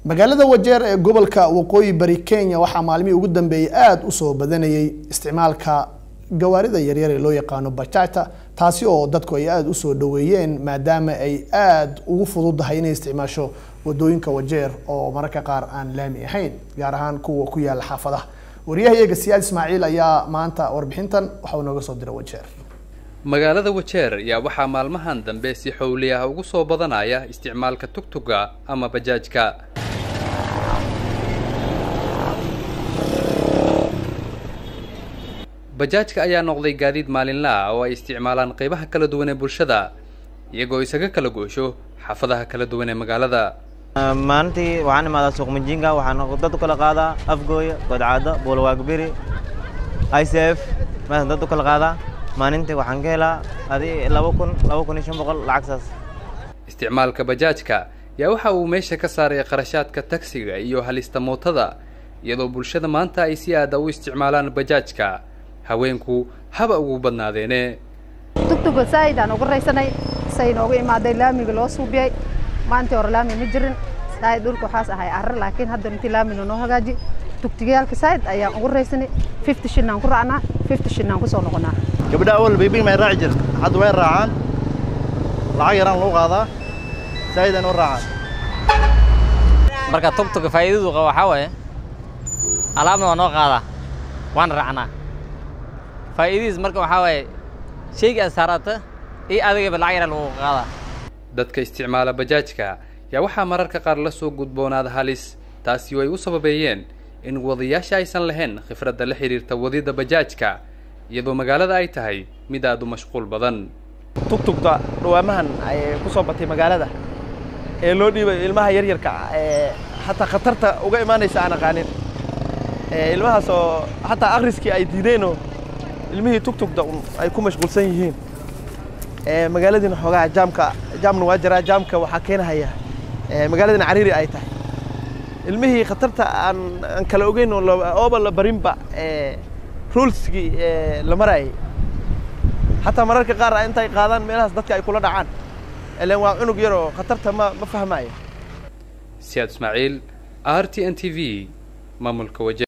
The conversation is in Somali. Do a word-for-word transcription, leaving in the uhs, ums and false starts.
magaalada Wajeer ee gobolka Waqooyi Bari Kenya waxa maalmihii ugu dambeeyay aad u soo badanayay isticmaalka gawaarida yaryar ee loo yaqaan bajaajta taasi oo dadku ay aad u soo dhaweeyeen maadaama ay aad ugu fududahay inay isticmaasho wadooyinka Wajeer oo mararka qaar aan laami ahayn gaar ahaan kuwa ku yaal xaafadaha. wariyahayaga Siyaad Ismaaciil ayaa maanta warbixintan waxa uu nooga soo diray Wajeer. magaalada Wajeer yaa waxa maalmahan dambe si xawli ah ugu soo badanaya isticmaalka tugtuga ama bajaajka. bajaajka ayaa noqday gaadiid maalinle ah oo ay isticmaalaan qaybaha kala duwan ee bulshada iyagoo isaga kala goosho xaafadaha kala duwan ee magaalada. maantii waxaan imaadaa suuq Mjinga waxaan dad kala qaadaa Afgooy, Godcada, Boolwaagbiri, I C F ma dad kala qaadaa maalintii waxaan ka helaa adii laba kun laba kun iyo shan boqol lacagtaas. isticmaalka bajaajka yaa waxa uu meesha ka saaray qarashaadka taksiga iyo halista mootada iyadoo bulshada maanta ay si aad u isticmaalaan bajaajka haweenku haba ugu badnaadeene. tugtuga saayidaan ugu raysanay say noogu imaaday laamiga loo suubiyay maanta hore laami ma jirin saayid dhulku waxaas ahay arrin laakiin hadda intii laamiga noo hagaaji tugtigayaalka saayid ayaan ugu raysanay fifty shinaan ku raacnaa fifty shinaan ku soo noqonaa. gabadha awal baybig ma raaci jirta hadda way raacaan lacag yaraan loo qaadaa saayidaan u raacaan. marka tugtuga faa'iidadu qaba waxa waaye alaabna waa noo qaadaa waan raacnaa faa'iidadiis marka waxa waaye shayga saarata ee adiga lacag yar loo qaadaa. dadka isticmaala bajaajka yaa waxa mararka qaar la soo gudboonaada halis taasi way u sababeeyeen in wadayaasha aysan lahayn khibradda la xiriirta wadida bajaajka iyadoo magaalada ay tahay mid aad u mashquul badan. tugtugta dhawaamahan ay ku soo batay magaalada ee loo dhiibay ilmaha yar yarka ee hatta khatarta uga imaanaysa aan aqaanin ee ilmahaas oo hatta akhriskii ay diideen oo ilmihii tugtugda ay ku mashquulsan yihiin ee magaaladina xogaa jaamka jaamna waa jira jaamka waxa keenaya ee magaaladina cariiri ay tahay ilmihii khatarta aan aan kala ogeyn oo la barinba ee ruleskii ee la maray hatta mararka qaar intay qaadaan meelahaas dadka ay kula dhacaan ilaan waa cunug yar oo khatarta ma ma fahmaayo. Siyaad Ismaaciil R T N T V maamulka Wajeer.